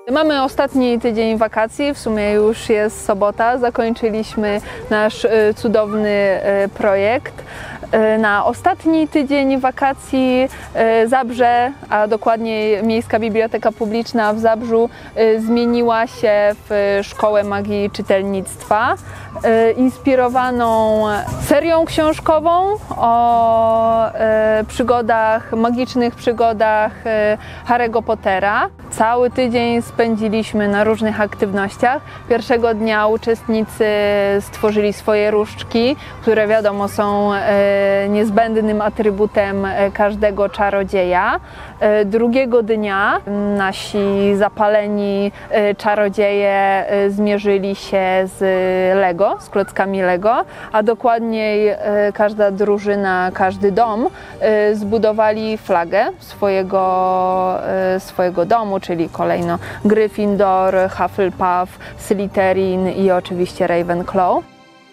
Mamy ostatni tydzień wakacji, w sumie już jest sobota, zakończyliśmy nasz cudowny projekt. Na ostatni tydzień wakacji Zabrze, a dokładniej Miejska Biblioteka Publiczna w Zabrzu zmieniła się w Szkołę Magii i Czytelnictwa, inspirowaną serią książkową o magicznych przygodach Harry'ego Pottera. Cały tydzień spędziliśmy na różnych aktywnościach. Pierwszego dnia uczestnicy stworzyli swoje różdżki, które wiadomo są niezbędnym atrybutem każdego czarodzieja. Drugiego dnia nasi zapaleni czarodzieje zmierzyli się z Lego, z klockami Lego, a dokładniej każda drużyna, każdy dom zbudowali flagę swojego domu, czyli kolejno Gryffindor, Hufflepuff, Slytherin i oczywiście Ravenclaw.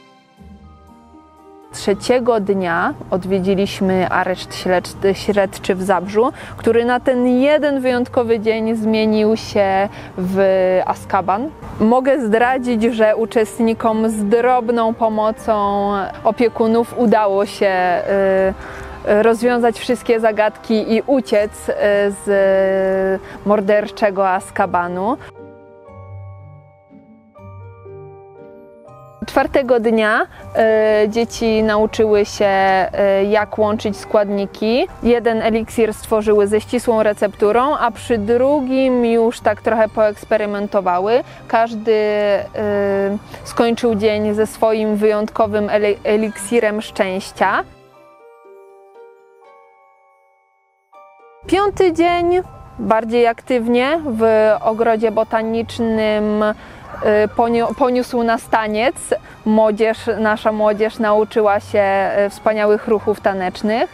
Trzeciego dnia odwiedziliśmy areszt śledczy w Zabrzu, który na ten jeden wyjątkowy dzień zmienił się w Azkaban. Mogę zdradzić, że uczestnikom z drobną pomocą opiekunów udało się rozwiązać wszystkie zagadki i uciec z morderczego Azkabanu. Czwartego dnia dzieci nauczyły się, jak łączyć składniki. Jeden eliksir stworzyły ze ścisłą recepturą, a przy drugim już tak trochę poeksperymentowały. Każdy skończył dzień ze swoim wyjątkowym eliksirem szczęścia. Piąty dzień bardziej aktywnie w ogrodzie botanicznym poniósł nas taniec. Nasza młodzież nauczyła się wspaniałych ruchów tanecznych.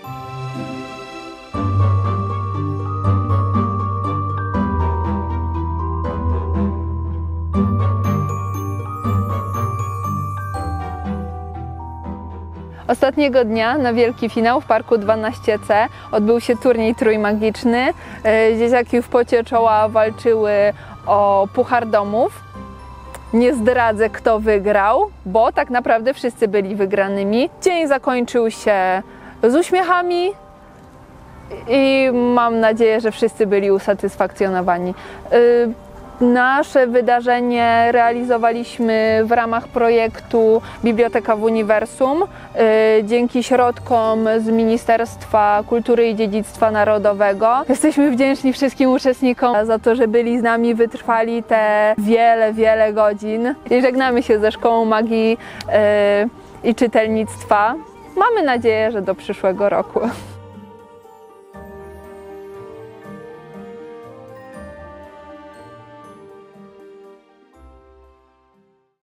Ostatniego dnia na wielki finał w Parku 12C odbył się turniej trójmagiczny. Dzieciaki w pocie czoła walczyły o Puchar Domów. Nie zdradzę, kto wygrał, bo tak naprawdę wszyscy byli wygranymi. Dzień zakończył się z uśmiechami i mam nadzieję, że wszyscy byli usatysfakcjonowani. Nasze wydarzenie realizowaliśmy w ramach projektu Biblioteka w Uniwersum dzięki środkom z Ministerstwa Kultury i Dziedzictwa Narodowego. Jesteśmy wdzięczni wszystkim uczestnikom za to, że byli z nami, wytrwali te wiele godzin i żegnamy się ze Szkołą Magii i Czytelnictwa. Mamy nadzieję, że do przyszłego roku.